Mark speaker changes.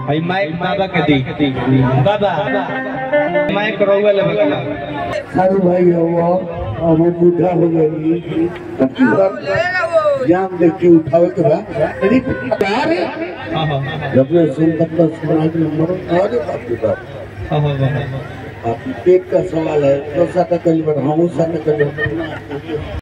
Speaker 1: भाई माइक बाबा के दी बाबा माइक रोवे ले बगला
Speaker 2: सारू भाई हो अब बूढ़ा हो गई जाम देख के उठावे के बा अरे प्यार है हां जब ने सुन तब तो सुना के नंबर अरे बाप रे बाप हां पेट का सवाल है तो 7 कल हम 7 कल